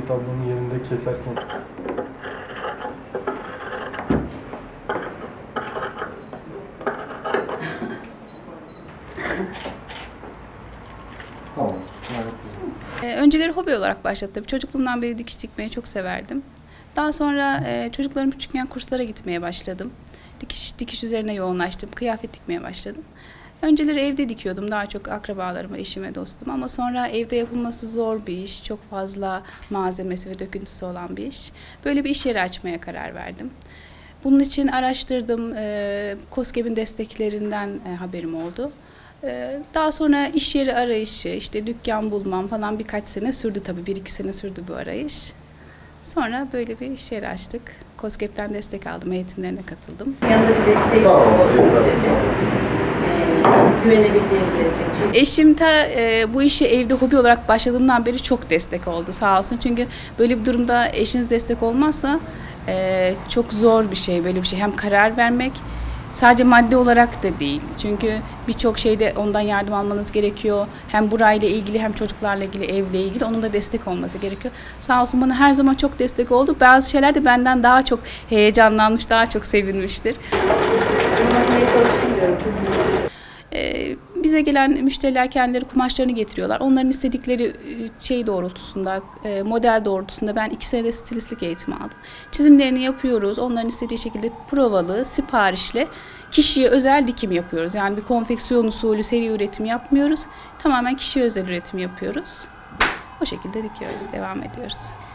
Ahmet ablanın yerinde keserken. Tamam. Önceleri hobi olarak başladı tabii. Çocukluğumdan beri dikiş dikmeyi çok severdim. Daha sonra çocuklarım küçükken kurslara gitmeye başladım. Dikiş üzerine yoğunlaştım. Kıyafet dikmeye başladım. Önceleri evde dikiyordum daha çok akrabalarıma, eşime, dostuma ama sonra evde yapılması zor bir iş. Çok fazla malzemesi ve döküntüsü olan bir iş. Böyle bir iş yeri açmaya karar verdim. Bunun için araştırdım. KOSGEB'in desteklerinden haberim oldu. Daha sonra iş yeri arayışı, işte dükkan bulmam falan birkaç sene sürdü tabii. 1-2 sene sürdü bu arayış. Sonra böyle bir iş yeri açtık. KOSGEB'ten destek aldım, eğitimlerine katıldım. Yanında bir destek olsun istedim. Güvenebildiğim bir destek. Eşim de bu işi evde hobi olarak başladığımdan beri çok destek oldu sağ olsun. Çünkü böyle bir durumda eşiniz destek olmazsa çok zor bir şey böyle bir şey. Hem karar vermek sadece maddi olarak da değil. Çünkü birçok şeyde ondan yardım almanız gerekiyor. Hem burayla ilgili hem çocuklarla ilgili, evle ilgili onun da destek olması gerekiyor. Sağ olsun bana her zaman çok destek oldu. Bazı şeyler de benden daha çok heyecanlanmış, daha çok sevinmiştir. Bize gelen müşteriler kendileri kumaşlarını getiriyorlar. Onların istedikleri şey doğrultusunda, model doğrultusunda ben 2 senede stilistlik eğitimi aldım. Çizimlerini yapıyoruz. Onların istediği şekilde provalı, siparişle kişiye özel dikim yapıyoruz. Yani bir konfeksiyon usulü seri üretim yapmıyoruz. Tamamen kişiye özel üretim yapıyoruz. O şekilde dikiyoruz, devam ediyoruz.